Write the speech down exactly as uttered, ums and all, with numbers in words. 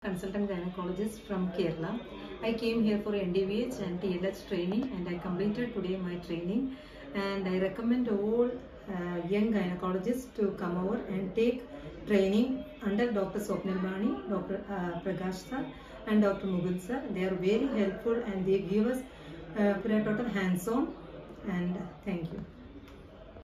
consultant gynecologist from Kerala. I came here for N D V H and T L H training, and I completed today my training. And I recommend all uh, young gynecologists to come over and take training under Doctor Swapnil Bani, Doctor Uh, Prakash sir, and Doctor Mugul sir. They are very helpful and they give us uh, total hands-on. And thank you.